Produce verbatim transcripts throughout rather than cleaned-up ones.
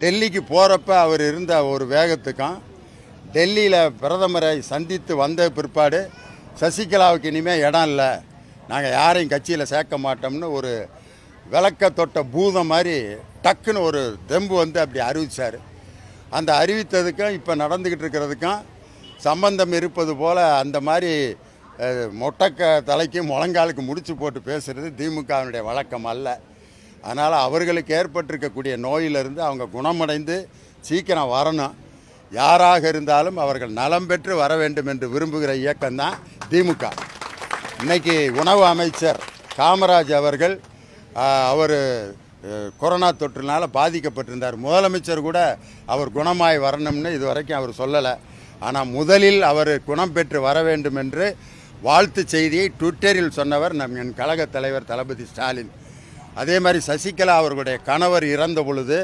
டெல்லிக்கு போகிறப்ப அவர் இருந்த ஒரு வேகத்துக்கும் டெல்லியில் பிரதமரை சந்தித்து வந்த பிற்பாடு சசிகலாவுக்கு இனிமேல் இடம் இல்லை, நாங்கள் யாரையும் கட்சியில் சேர்க்க மாட்டோம்னு ஒரு விளக்க தொட்ட பூதம் மாதிரி டக்குன்னு ஒரு தெம்பு வந்து அப்படி அறிவித்தார். அந்த அறிவித்ததுக்கும் இப்போ நடந்துக்கிட்டு இருக்கிறதுக்கும் சம்பந்தம் இருப்பது போல் அந்த மாதிரி மொட்டக்க தலைக்கு முழங்காலுக்கு முடிச்சு போட்டு பேசுகிறது திமுகவினுடைய வழக்கம் அல்ல. அதனால் அவர்களுக்கு ஏற்பட்டிருக்கக்கூடிய நோயிலிருந்து அவங்க குணமடைந்து சீக்கிரம் வரணும். யாராக இருந்தாலும் அவர்கள் நலம் பெற்று வர வேண்டும் என்று விரும்புகிற இயக்கம்தான் திமுக. இன்றைக்கி உணவு அமைச்சர் காமராஜ் அவர்கள் அவர் கொரோனா தொற்றுனால பாதிக்கப்பட்டிருந்தார். முதலமைச்சர் கூட அவர் குணமாய் வரணும்னு இது வரைக்கும் அவர் சொல்லலை. ஆனால் முதலில் அவர் குணம் பெற்று வர வேண்டும் என்று வாழ்த்து செய்தியை ட்விட்டரில் சொன்னவர் நம் என் கழக தலைவர் தளபதி ஸ்டாலின். அதே மாதிரி சசிகலா அவர்களுடைய கணவர் இறந்த பொழுது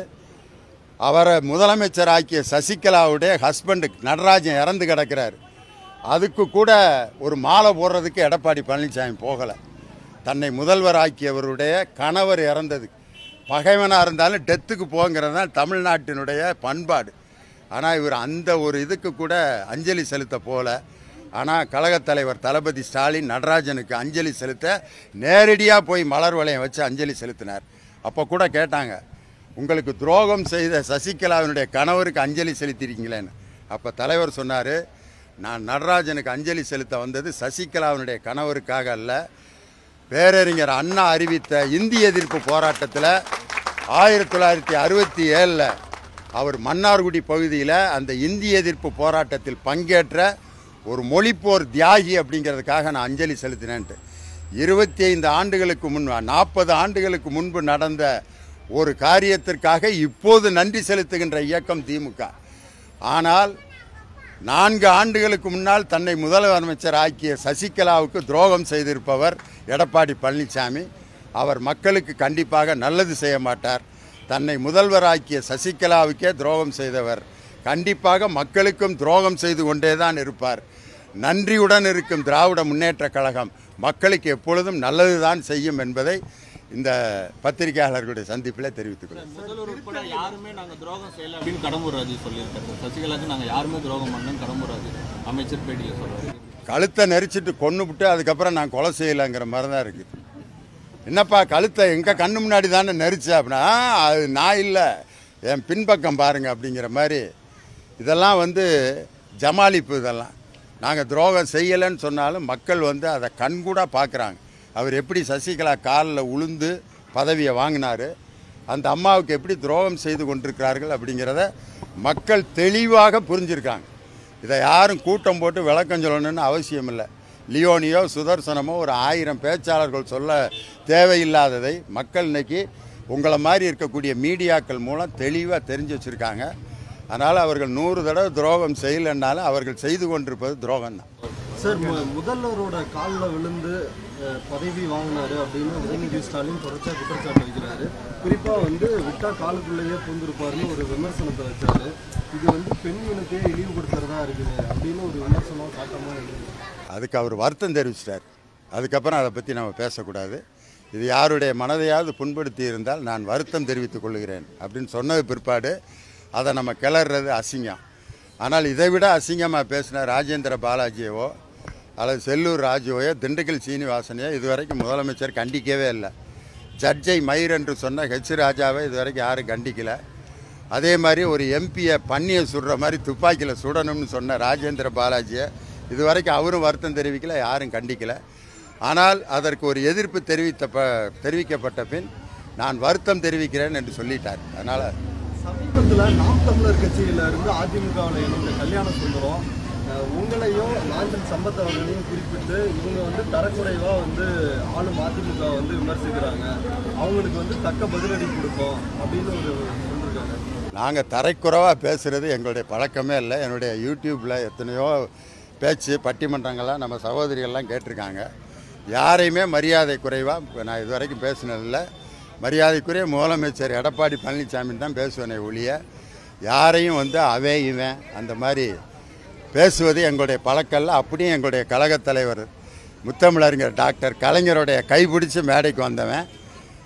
அவரை முதலமைச்சர் ஆக்கிய சசிகலாவுடைய ஹஸ்பண்டு நடராஜன் இறந்து கிடக்கிறார். அதுக்கு கூட ஒரு மாலை போடுறதுக்கு எடப்பாடி பழனிசாமி போகலை. தன்னை முதல்வர் ஆக்கியவருடைய கணவர் இறந்தது, பகைவனாக இருந்தாலும் டெத்துக்கு போங்கிறது தான் தமிழ்நாட்டினுடைய பண்பாடு. ஆனால் இவர் அந்த ஒரு இதுக்கு கூட அஞ்சலி செலுத்த போகல. ஆனால் கழகத் தலைவர் தளபதி ஸ்டாலின் நடராஜனுக்கு அஞ்சலி செலுத்த நேரடியாக போய் மலர் வளையம் வச்சு அஞ்சலி செலுத்தினார். அப்போ கூட கேட்டாங்க, உங்களுக்கு துரோகம் செய்த சசிகலாவினுடைய கணவருக்கு அஞ்சலி செலுத்திருக்கீங்களேன்னு. அப்போ தலைவர் சொன்னார், நான் நடராஜனுக்கு அஞ்சலி செலுத்த வந்தது சசிகலாவினுடைய கணவருக்காக அல்ல, பேரறிஞர் அண்ணா அறிவித்த இந்திய எதிர்ப்பு போராட்டத்தில் ஆயிரத்தி தொள்ளாயிரத்தி அறுபத்தி ஏழில் அவர் மன்னார்குடி பகுதியில் அந்த இந்திய எதிர்ப்பு போராட்டத்தில் பங்கேற்ற ஒரு மொழிப்போர் தியாகி அப்படிங்கிறதுக்காக நான் அஞ்சலி செலுத்தினேன்ட்டு. இருபத்தி ஐந்து ஆண்டுகளுக்கு முன் நாற்பது ஆண்டுகளுக்கு முன்பு நடந்த ஒரு காரியத்திற்காக இப்போது நன்றி செலுத்துகின்ற இயக்கம் திமுக. ஆனால் நான்கு ஆண்டுகளுக்கு முன்னால் தன்னை முதலமைச்சர் ஆக்கிய சசிகலாவுக்கு துரோகம் செய்திருப்பவர் எடப்பாடி பழனிசாமி. அவர் மக்களுக்கு கண்டிப்பாக நல்லது செய்ய மாட்டார். தன்னை முதல்வராக்கிய சசிகலாவுக்கே துரோகம் செய்தவர் கண்டிப்பாக மக்களுக்கும் துரோகம் செய்து கொண்டே தான் இருப்பார். நன்றியுடன் இருக்கும் திராவிட முன்னேற்ற கழகம் மக்களுக்கு எப்பொழுதும் நல்லது தான் செய்யும் என்பதை இந்த பத்திரிகையாளர்களுடைய சந்திப்பில் தெரிவித்துக் கொள்கிறேன். முதல்வர் உட்பட யாருமே நாங்கள் துரோகம் செய்யலை அப்படின்னு கடம்பூர் ராஜு சொல்லியிருக்காரு. சசிகலாவுக்கு நாங்கள் யாருமே துரோகம் பண்ணோம் கடம்பூர் ராஜு அமைச்சர் பேட்டியில் சொல்கிறார். கழுத்தை நெரிச்சிட்டு கொண்டு விட்டு அதுக்கப்புறம் நான் கொலை செய்யலைங்கிற மாதிரி தான் இருக்குது. என்னப்பா கழுத்தை எங்கள் கண்ணு முன்னாடி தானே நெரிச்சேன் அப்படின்னா அது நான் இல்லை, என் பின்பக்கம் பாருங்கள் அப்படிங்கிற மாதிரி. இதெல்லாம் வந்து ஜமாலிப்பு. இதெல்லாம் நாங்கள் துரோகம் செய்யலைன்னு சொன்னாலும் மக்கள் வந்து அதை கண்கூட பார்க்குறாங்க. அவர் எப்படி சசிகலா காலில் உளுந்து பதவியை வாங்கினார், அந்த அம்மாவுக்கு எப்படி துரோகம் செய்து கொண்டிருக்கிறார்கள் அப்படிங்கிறத மக்கள் தெளிவாக புரிஞ்சிருக்காங்க. இதை யாரும் கூட்டம் போட்டு விளக்கம் சொல்லணும்னு அவசியம் இல்லை. லியோனியோ சுதர்சனமோ ஒரு ஆயிரம் பேச்சாளர்கள் சொல்ல தேவையில்லாததை மக்கள் இன்னைக்கு உங்களை மாதிரி இருக்கக்கூடிய மீடியாக்கள் மூலம் தெளிவாக தெரிஞ்சு வச்சுருக்காங்க. அதனால் அவர்கள் நூறு தடவை துரோகம் செய்யலைன்னாலும் அவர்கள் செய்து கொண்டிருப்பது துரோகம் தான். சார், முதல்வரோட காலில் விழுந்து பதவி வாங்கினாரு அப்படின்னு உதயநிதி ஸ்டாலின் தொடர்ச்சியாக குற்றச்சாட்டு வைக்கிறாரு. குறிப்பாக வந்து விட்டா காலுக்குள்ளேயே பூந்திருப்பாருன்னு ஒரு விமர்சனத்தை வச்சாரு. இது வந்து பெண் இனத்தையே இழிவுபடுத்துறதா இருக்குது அப்படின்னு ஒரு விமர்சனம் காட்டமாக இருக்குது. அதுக்கு அவர் வருத்தம் தெரிவிச்சிட்டார். அதுக்கப்புறம் அதை பற்றி நம்ம பேசக்கூடாது. இது யாருடைய மனதையாவது புண்படுத்தி இருந்தால் நான் வருத்தம் தெரிவித்துக் கொள்கிறேன் அப்படின்னு சொன்னது பிற்பாடு அதை நம்ம கிளறது அசிங்கம். ஆனால் இதை விட அசிங்கமாக பேசின ராஜேந்திர பாலாஜியவோ அல்லது செல்லூர் ராஜுவையோ திண்டுக்கல் சீனிவாசனையோ இதுவரைக்கும் முதலமைச்சர் கண்டிக்கவே இல்லை. ஜட்ஜை மயிர் என்று சொன்ன ஹெச் ராஜாவை இதுவரைக்கும் யாரும் கண்டிக்கலை. அதே மாதிரி ஒரு எம்பியை பன்னியை சுடுற மாதிரி துப்பாக்கியில் சுடணும்னு சொன்ன ராஜேந்திர பாலாஜியை இதுவரைக்கும் அவரும் வருத்தம் தெரிவிக்கலை, யாரும் கண்டிக்கலை. ஆனால் அதற்கு ஒரு எதிர்ப்பு தெரிவித்த ப தெரிவிக்கப்பட்ட பின் நான் வருத்தம் தெரிவிக்கிறேன் என்று சொல்லிட்டார். அதனால் சமீபத்தில் நாம் தமிழர் கட்சியில் இருந்து அதிமுகவில் இணைந்த கல்யாண சுந்தரம் உங்களையும் லாண்டன் சம்பத் அவர்களையும் குறிப்பிட்டு இவங்க வந்து தரக்குறைவாக வந்து ஆளும் அதிமுக வந்து விமர்சிக்கிறாங்க, அவங்களுக்கு வந்து தக்க பதிலடி கொடுப்போம் அப்படின்னு ஒரு சொல்லியிருக்காங்க. நாங்கள் தரைக்குறைவாக பேசுகிறது எங்களுடைய பழக்கமே இல்லை. என்னுடைய யூடியூப்பில் எத்தனையோ பேச்சு பட்டிமன்றங்கள்லாம் நம்ம சகோதரிகள்லாம் கேட்டிருக்காங்க. யாரையுமே மரியாதை குறைவாக நான் இது வரைக்கும் பேசினதில்லை. மரியாதைக்குரிய முதலமைச்சர் எடப்பாடி பழனிசாமின்னு தான் பேசுவேனே ஒழிய யாரையும் வந்து அவே இவன் அந்த மாதிரி பேசுவது எங்களுடைய பழக்கல்ல. அப்படியும் எங்களுடைய கழகத் தலைவர் முத்தமிழறிஞர் டாக்டர் கலைஞருடைய கைப்பிடிச்சு மேடைக்கு வந்தவன்.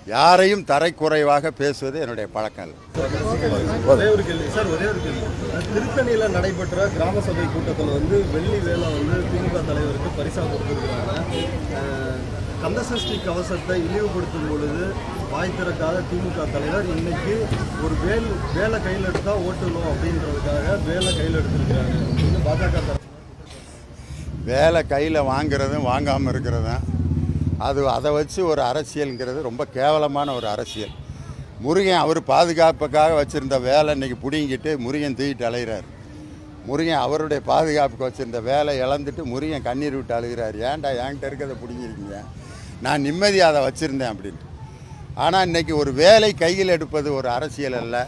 யாரையும் தரைக்குறைவாக பேசுவது என்னுடைய பழக்கம். ஒரே ஒரு கேள்வி சார், ஒரே ஒரு கேள்வி. திருத்தணியில் நடைபெற்ற கிராம சபை கூட்டத்தில் வந்து வெள்ளி வேலை வந்து திமுக தலைவருக்கு பரிசாக கொடுத்துருக்கிறாங்க. கந்தசஷ்டி கவசத்தை இழிவுபடுத்தும் பொழுது வாய் திறக்காத திமுக தலைவர் இன்னைக்கு ஒரு வேல் வேலை கையில் எடுத்தால் ஓட்டணும் அப்படின்றதுக்காக வேலை கையில் எடுத்திருக்கிறாங்க. பாஜக வேலை கையில் வாங்குறதும் வாங்காமல் இருக்கிறதும் அது அதை வச்சு ஒரு அரசியலுங்கிறது ரொம்ப கேவலமான ஒரு அரசியல். முருகன் அவர் பாதுகாப்புக்காக வச்சுருந்த வேலை இன்றைக்கி பிடிங்கிட்டு முருகன் தூக்கிட்டு அலைகிறார். முருகன் அவருடைய பாதுகாப்புக்கு வச்சுருந்த வேலை இழந்துட்டு முருகன் கண்ணீர் விட்டு அழுகிறார். ஏன்டா என்கிட்ட இருக்கிறத பிடிங்கிருக்கீங்க, நான் நிம்மதியாக அதை வச்சுருந்தேன் அப்படின்ட்டு. ஆனால் இன்றைக்கி ஒரு வேலை கையில் எடுப்பது ஒரு அரசியல் அல்ல.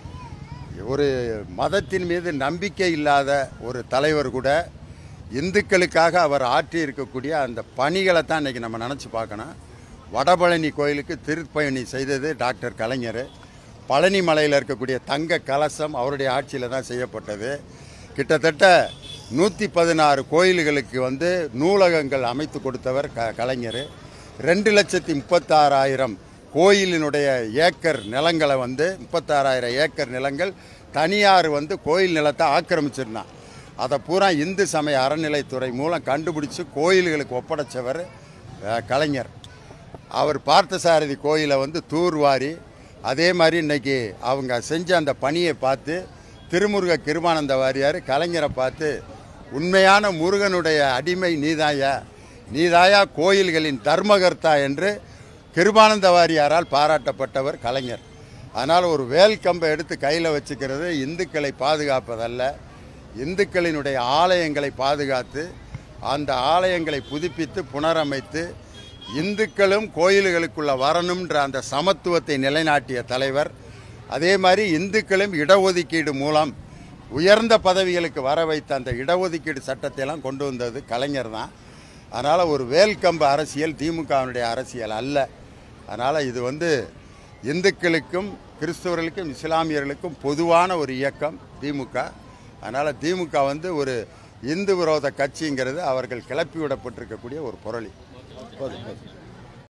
ஒரு மதத்தின் மீது நம்பிக்கை இல்லாத ஒரு தலைவர் கூட இந்துக்களுக்காக அவர் ஆற்றி இருக்கக்கூடிய அந்த பணிகளை தான் இன்றைக்கி நம்ம நினச்சி பார்க்கணும். வடபழனி கோயிலுக்கு திருப்பயணி செய்தது டாக்டர் கலைஞர். பழனி மலையில் இருக்கக்கூடிய தங்க கலசம் அவருடைய ஆட்சியில் தான் செய்யப்பட்டது. கிட்டத்தட்ட நூற்றி பதினாறு கோயில்களுக்கு வந்து நூலகங்கள் அமைத்து கொடுத்தவர் க கலைஞர். ரெண்டு லட்சத்தி முப்பத்தாறாயிரம் கோயிலினுடைய ஏக்கர் நிலங்களை வந்து முப்பத்தாறாயிரம் ஏக்கர் நிலங்கள் தனியார் வந்து கோயில் நிலத்தை ஆக்கிரமிச்சிருந்தான். அதை பூரா இந்து சமய அறநிலைத்துறை மூலம் கண்டுபிடிச்சி கோயில்களுக்கு ஒப்படைச்சவர் கலைஞர். அவர் பார்த்தசாரதி கோயிலை வந்து தூர்வாரி அதே மாதிரி இன்றைக்கி அவங்க செஞ்ச அந்த பணியை பார்த்து திருமுருக கிருபானந்த வாரியார் கலைஞரை பார்த்து உண்மையான முருகனுடைய அடிமை நீதாயா, நீதாயா கோயில்களின் தர்மகர்த்தா என்று கிருபானந்த வாரியாரால் பாராட்டப்பட்டவர் கலைஞர். அதனால் ஒரு வேல் கம்பை எடுத்து கையில் வச்சுக்கிறது இந்துக்களை பாதுகாப்பதல்ல, இந்துக்களினுடைய ஆலயங்களை பாதுகாத்து அந்த ஆலயங்களை புதுப்பித்து புனரமைத்து இந்துக்களும் கோயில்களுக்குள்ள வரணுன்ற அந்த சமத்துவத்தை நிலைநாட்டிய தலைவர். அதே மாதிரி இந்துக்களும் இடஒதுக்கீடு மூலம் உயர்ந்த பதவிகளுக்கு வர வைத்த அந்த இடஒதுக்கீடு சட்டத்தையெல்லாம் கொண்டு வந்தது கலைஞர் தான். அதனால் ஒரு வேல்கம்பு அரசியல் திமுகவினுடைய அரசியல் அல்ல. அதனால் இது வந்து இந்துக்களுக்கும் கிறிஸ்தவர்களுக்கும் இஸ்லாமியர்களுக்கும் பொதுவான ஒரு இயக்கம் திமுக. அதனால் திமுக வந்து ஒரு இந்து விரோத கட்சிங்கிறது அவர்கள் கிளப்பி விடப்பட்டிருக்கக்கூடிய ஒரு பொருளி.